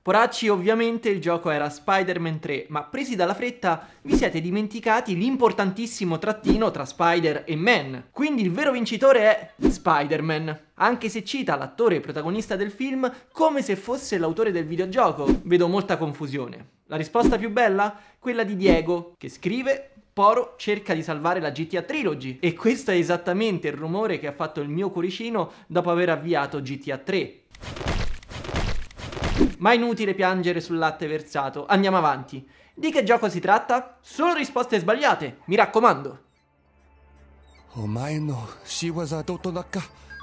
Poracci, ovviamente il gioco era Spider-Man 3, ma presi dalla fretta vi siete dimenticati l'importantissimo trattino tra Spider e Man. Quindi il vero vincitore è Spider-Man, anche se cita l'attore protagonista del film come se fosse l'autore del videogioco. Vedo molta confusione. La risposta più bella? Quella di Diego, che scrive: Poro cerca di salvare la GTA Trilogy, e questo è esattamente il rumore che ha fatto il mio cuoricino dopo aver avviato GTA 3. Ma è inutile piangere sul latte versato, andiamo avanti. Di che gioco si tratta? Solo risposte sbagliate, mi raccomando. Omae no shiwaza totonaka.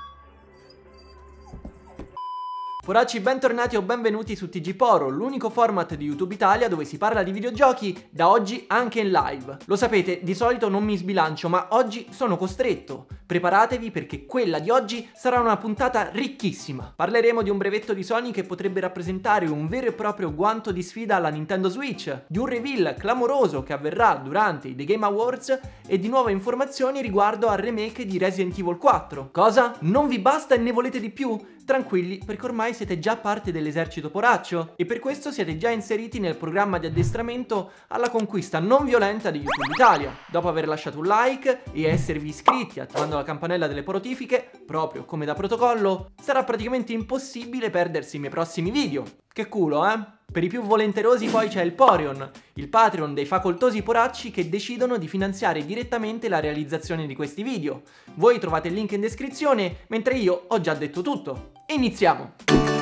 Poracci, bentornati o benvenuti su TG Poro, l'unico format di YouTube Italia dove si parla di videogiochi, da oggi anche in live. Lo sapete, di solito non mi sbilancio, ma oggi sono costretto. Preparatevi perché quella di oggi sarà una puntata ricchissima. Parleremo di un brevetto di Sony che potrebbe rappresentare un vero e proprio guanto di sfida alla Nintendo Switch, di un reveal clamoroso che avverrà durante i The Game Awards e di nuove informazioni riguardo al remake di Resident Evil 4. Cosa? Non vi basta e ne volete di più? Tranquilli, perché ormai siete già parte dell'esercito poraccio e per questo siete già inseriti nel programma di addestramento alla conquista non violenta di YouTube Italia. Dopo aver lasciato un like e esservi iscritti attivando la campanella delle notifiche, proprio come da protocollo, sarà praticamente impossibile perdersi i miei prossimi video. Che culo, eh? Per i più volenterosi poi c'è il Poreon, il Patreon dei facoltosi poracci che decidono di finanziare direttamente la realizzazione di questi video. Voi trovate il link in descrizione, mentre io ho già detto tutto. Iniziamo!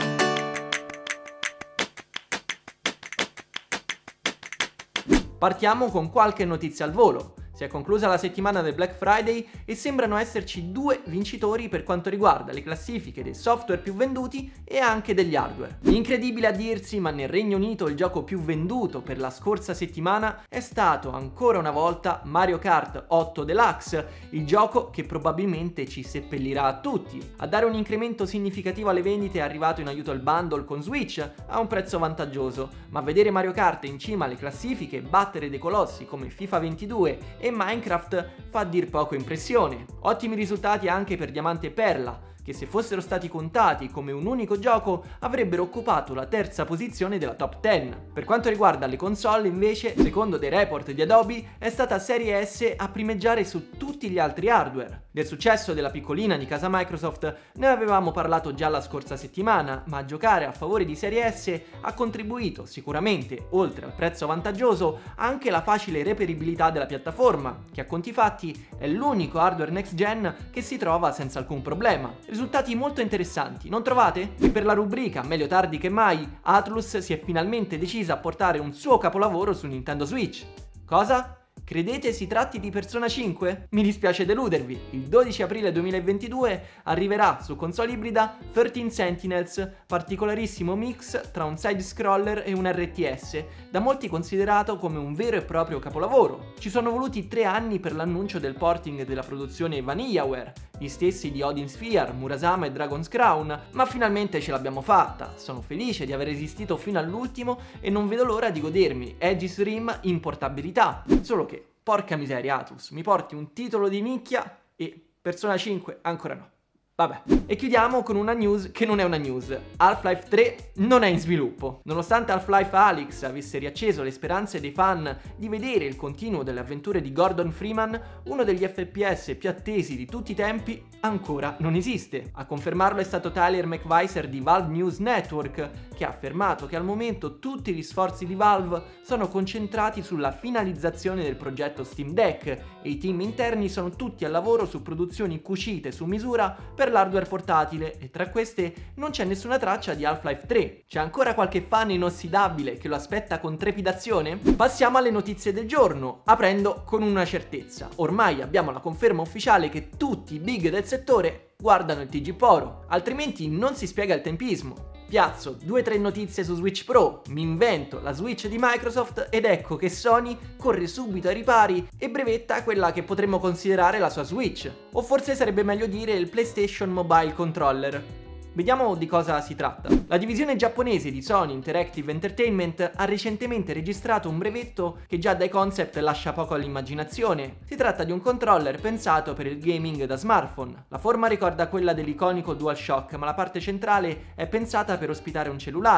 Partiamo con qualche notizia al volo. Si è conclusa la settimana del Black Friday e sembrano esserci due vincitori per quanto riguarda le classifiche dei software più venduti e anche degli hardware. Incredibile a dirsi, ma nel Regno Unito il gioco più venduto per la scorsa settimana è stato ancora una volta Mario Kart 8 Deluxe, il gioco che probabilmente ci seppellirà a tutti. A dare un incremento significativo alle vendite è arrivato in aiuto il bundle con Switch a un prezzo vantaggioso, ma vedere Mario Kart in cima alle classifiche battere dei colossi come FIFA 22 e Minecraft fa a dir poco impressione. Ottimi risultati anche per Diamante e Perla, che se fossero stati contati come un unico gioco avrebbero occupato la terza posizione della top 10. Per quanto riguarda le console invece, secondo dei report di Adobe, è stata Serie S a primeggiare su tutti gli altri hardware. Del successo della piccolina di casa Microsoft ne avevamo parlato già la scorsa settimana, ma giocare a favore di Serie S ha contribuito sicuramente, oltre al prezzo vantaggioso, anche la facile reperibilità della piattaforma, che a conti fatti è l'unico hardware next gen che si trova senza alcun problema. Risultati molto interessanti, non trovate? E per la rubrica meglio tardi che mai, Atlus si è finalmente decisa a portare un suo capolavoro su Nintendo Switch. Cosa? Credete si tratti di Persona 5? Mi dispiace deludervi, il 12 aprile 2022 arriverà su console ibrida 13 Sentinels, particolarissimo mix tra un side-scroller e un RTS, da molti considerato come un vero e proprio capolavoro. Ci sono voluti 3 anni per l'annuncio del porting della produzione Vanillaware, gli stessi di Odin Sphere, Murasama e Dragon's Crown, ma finalmente ce l'abbiamo fatta. Sono felice di aver resistito fino all'ultimo e non vedo l'ora di godermi Aegis Rim in portabilità. Solo che, porca miseria Atlus, mi porti un titolo di nicchia e Persona 5 ancora no. Vabbè. E chiudiamo con una news che non è una news. Half-Life 3 non è in sviluppo. Nonostante Half-Life Alyx avesse riacceso le speranze dei fan di vedere il continuo delle avventure di Gordon Freeman, uno degli FPS più attesi di tutti i tempi ancora non esiste. A confermarlo è stato Tyler McViser di Valve News Network, che ha affermato che al momento tutti gli sforzi di Valve sono concentrati sulla finalizzazione del progetto Steam Deck e i team interni sono tutti al lavoro su produzioni cucite su misura per l'hardware portatile e tra queste non c'è nessuna traccia di Half-Life 3. C'è ancora qualche fan inossidabile che lo aspetta con trepidazione? Passiamo alle notizie del giorno, aprendo con una certezza. Ormai abbiamo la conferma ufficiale che tutti i big del settore guardano il TG Poro, altrimenti non si spiega il tempismo. Piazzo 2-3 notizie su Switch Pro, mi invento la Switch di Microsoft ed ecco che Sony corre subito ai ripari e brevetta quella che potremmo considerare la sua Switch, o forse sarebbe meglio dire il PlayStation Mobile Controller. Vediamo di cosa si tratta. La divisione giapponese di Sony Interactive Entertainment ha recentemente registrato un brevetto che già dai concept lascia poco all'immaginazione. Si tratta di un controller pensato per il gaming da smartphone. La forma ricorda quella dell'iconico DualShock, ma la parte centrale è pensata per ospitare un cellulare,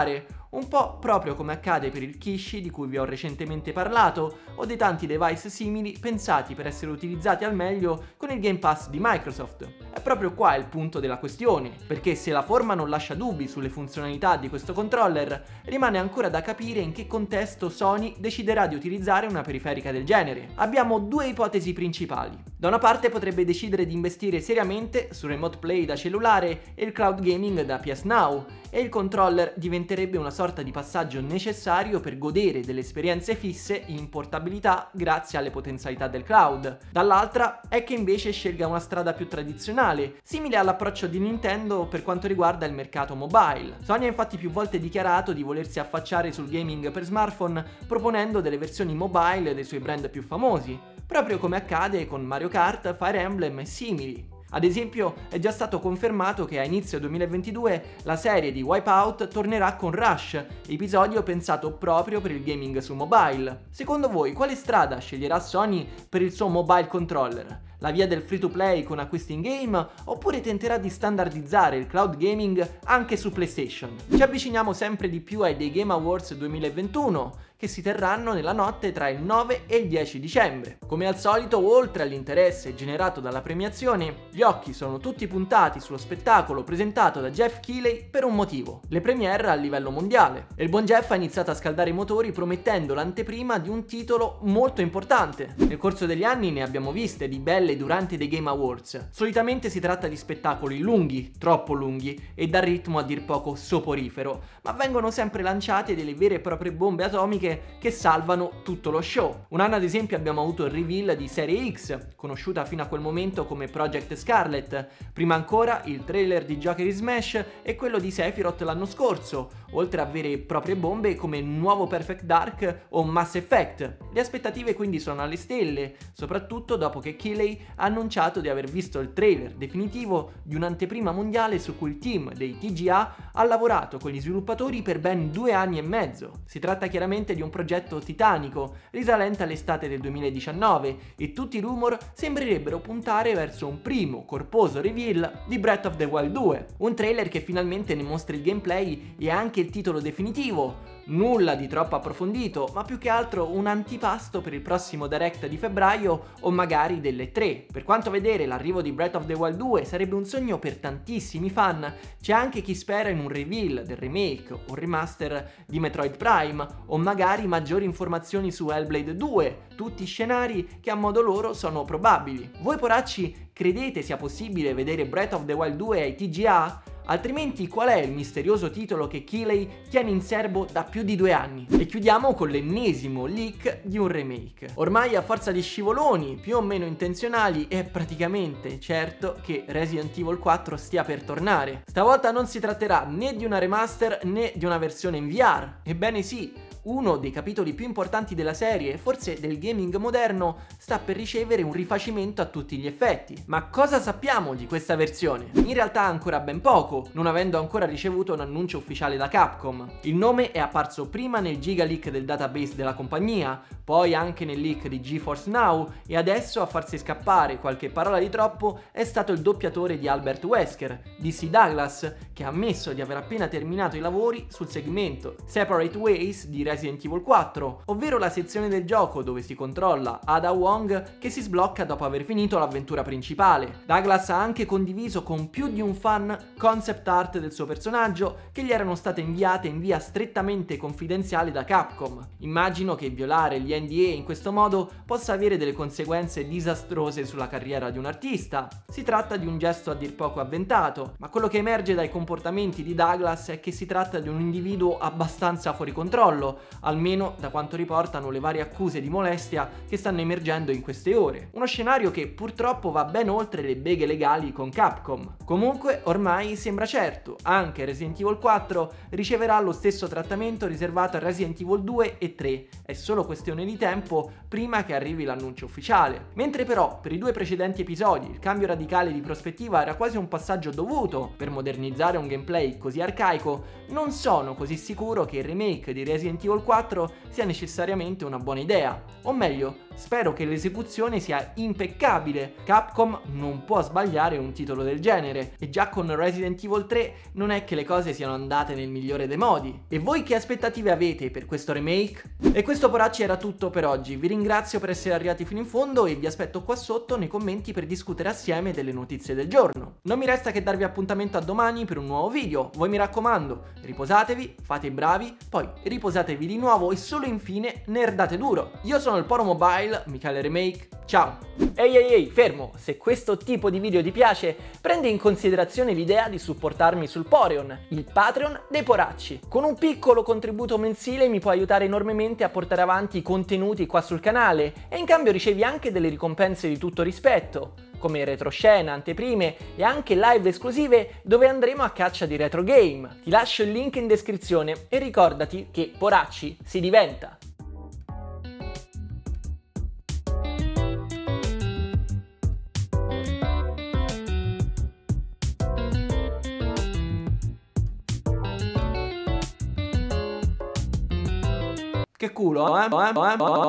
un po' proprio come accade per il Kishi di cui vi ho recentemente parlato o dei tanti device simili pensati per essere utilizzati al meglio con il Game Pass di Microsoft. È proprio qua il punto della questione, perché se la forma non lascia dubbi sulle funzionalità di questo controller, rimane ancora da capire in che contesto Sony deciderà di utilizzare una periferica del genere. Abbiamo due ipotesi principali. Da una parte potrebbe decidere di investire seriamente su Remote Play da cellulare e il cloud gaming da PS Now, e il controller diventerebbe una sorta di passaggio necessario per godere delle esperienze fisse in portabilità grazie alle potenzialità del cloud. Dall'altra è che invece scelga una strada più tradizionale, simile all'approccio di Nintendo per quanto riguarda il mercato mobile. Sony ha infatti più volte dichiarato di volersi affacciare sul gaming per smartphone proponendo delle versioni mobile dei suoi brand più famosi, proprio come accade con Mario Kart, Fire Emblem e simili. Ad esempio, è già stato confermato che a inizio 2022 la serie di Wipeout tornerà con Rush, episodio pensato proprio per il gaming su mobile. Secondo voi, quale strada sceglierà Sony per il suo mobile controller? La via del free to play con acquisti in game, oppure tenterà di standardizzare il cloud gaming anche su PlayStation? Ci avviciniamo sempre di più ai The Game Awards 2021, che si terranno nella notte tra il 9 e il 10 dicembre. Come al solito, oltre all'interesse generato dalla premiazione, gli occhi sono tutti puntati sullo spettacolo presentato da Geoff Keighley per un motivo: le premiere a livello mondiale. E il buon Jeff ha iniziato a scaldare i motori promettendo l'anteprima di un titolo molto importante. Nel corso degli anni ne abbiamo viste di belle durante dei Game Awards. Solitamente si tratta di spettacoli lunghi, troppo lunghi, e dal ritmo a dir poco soporifero, ma vengono sempre lanciate delle vere e proprie bombe atomiche che salvano tutto lo show. Un anno ad esempio abbiamo avuto il reveal di Serie X, conosciuta fino a quel momento come Project Scarlet, prima ancora il trailer di Joker in Smash e quello di Sephiroth l'anno scorso, oltre a vere e proprie bombe come nuovo Perfect Dark o Mass Effect. Le aspettative quindi sono alle stelle, soprattutto dopo che Keighley ha annunciato di aver visto il trailer definitivo di un'anteprima mondiale su cui il team dei TGA ha lavorato con gli sviluppatori per ben 2 anni e mezzo. Si tratta chiaramente di un progetto titanico, risalente all'estate del 2019, e tutti i rumor sembrerebbero puntare verso un primo corposo reveal di Breath of the Wild 2, un trailer che finalmente ne mostra il gameplay e anche il titolo definitivo. Nulla di troppo approfondito, ma più che altro un antipasto per il prossimo Direct di febbraio o magari delle 3. Per quanto vedere l'arrivo di Breath of the Wild 2 sarebbe un sogno per tantissimi fan, c'è anche chi spera in un reveal del remake o remaster di Metroid Prime, o magari maggiori informazioni su Hellblade 2, tutti scenari che a modo loro sono probabili. Voi poracci credete sia possibile vedere Breath of the Wild 2 ai TGA? Altrimenti qual è il misterioso titolo che Keighley tiene in serbo da più di 2 anni? E chiudiamo con l'ennesimo leak di un remake. Ormai a forza di scivoloni più o meno intenzionali è praticamente certo che Resident Evil 4 stia per tornare. Stavolta non si tratterà né di una remaster né di una versione in VR. Ebbene sì, uno dei capitoli più importanti della serie, forse del gaming moderno, sta per ricevere un rifacimento a tutti gli effetti. Ma cosa sappiamo di questa versione? In realtà ancora ben poco, non avendo ancora ricevuto un annuncio ufficiale da Capcom. Il nome è apparso prima nel giga leak del database della compagnia, poi anche nel leak di GeForce Now, e adesso a farsi scappare qualche parola di troppo è stato il doppiatore di Albert Wesker, DC Douglas, che ha ammesso di aver appena terminato i lavori sul segmento Separate Ways di Resident Evil 4, ovvero la sezione del gioco dove si controlla Ada Wong che si sblocca dopo aver finito l'avventura principale. Douglas ha anche condiviso con più di un fan concept art del suo personaggio che gli erano state inviate in via strettamente confidenziale da Capcom. Immagino che violare gli NDA in questo modo possa avere delle conseguenze disastrose sulla carriera di un artista. Si tratta di un gesto a dir poco avventato, ma quello che emerge dai comportamenti di Douglas è che si tratta di un individuo abbastanza fuori controllo, almeno da quanto riportano le varie accuse di molestia che stanno emergendo in queste ore. Uno scenario che purtroppo va ben oltre le beghe legali con Capcom. Comunque ormai sembra certo, anche Resident Evil 4 riceverà lo stesso trattamento riservato a Resident Evil 2 e 3, è solo questione di tempo prima che arrivi l'annuncio ufficiale. Mentre però per i 2 precedenti episodi il cambio radicale di prospettiva era quasi un passaggio dovuto per modernizzare un gameplay così arcaico, non sono così sicuro che il remake di Resident Evil Evil 4 sia necessariamente una buona idea, o meglio, spero che l'esecuzione sia impeccabile. Capcom non può sbagliare un titolo del genere, e già con Resident Evil 3 non è che le cose siano andate nel migliore dei modi. E voi che aspettative avete per questo remake? E questo poracci era tutto per oggi, vi ringrazio per essere arrivati fino in fondo e vi aspetto qua sotto nei commenti per discutere assieme delle notizie del giorno. Non mi resta che darvi appuntamento a domani per un nuovo video, voi mi raccomando, riposatevi, fate i bravi, poi riposatevi di nuovo e solo infine nerdate duro. Io sono il Poro Mobile, Michele Remake, ciao! Ehi, fermo! Se questo tipo di video ti piace, prendi in considerazione l'idea di supportarmi sul Poreon, il Patreon dei poracci. Con un piccolo contributo mensile mi puoi aiutare enormemente a portare avanti i contenuti qua sul canale e in cambio ricevi anche delle ricompense di tutto rispetto, come retroscena, anteprime e anche live esclusive dove andremo a caccia di retro game. Ti lascio il link in descrizione e ricordati che poracci si diventa. Che culo, eh?